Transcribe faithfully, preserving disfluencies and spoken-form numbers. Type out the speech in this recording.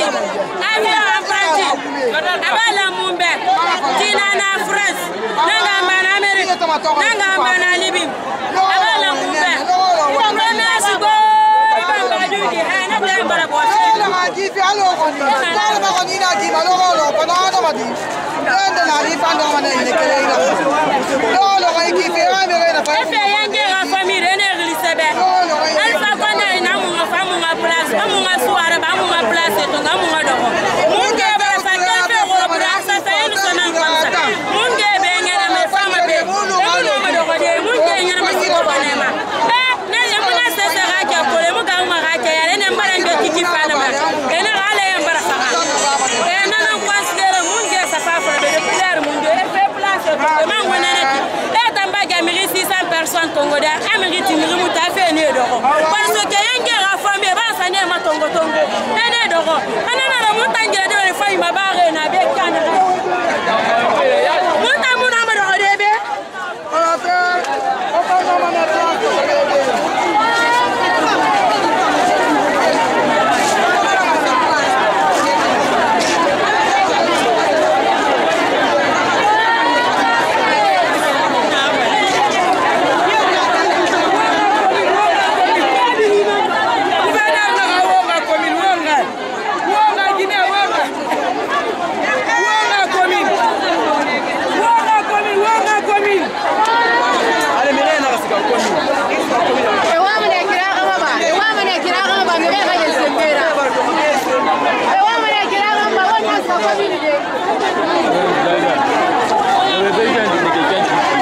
avion apprenti abala mumbe tina na France nanga mana Amerique nanga mana Libye abala mumbe premier sigo bamba duki ana tembara bosse na ji fi alo koni na koni na ji malo lo pana na madi ende na ri fando mana ile kele ila lo lo kai ki fi ame na fa efe yange ga famille ene glisebe alfa kona ina mu fa mu ma place mu ma soare ba mu ma place to nga mu nga do munge ba fa ke ko bra sa fa en so nan kamsa munge be ngere me fama be mu no ma do ko de munge ngere me si ko bana ma eh ne le mu na se se ga ke ko le mu ga mu ga ke yare ne mbara nge kiki fa na ma ene ale en bara fa eh na nan considere munge sa fa fa be de plaire munge e fait place ko ma ngone ne ti e tamba ga mi six cents personnes tongo da amiri ti mi mu ta fe ne do ko parce que yange ga famille ba sa ne ma tongo tongo ene do ko anana na mutangira de le fa ma bare na be kana muta mu na ma do de be ala te o pa na ma na ta Family.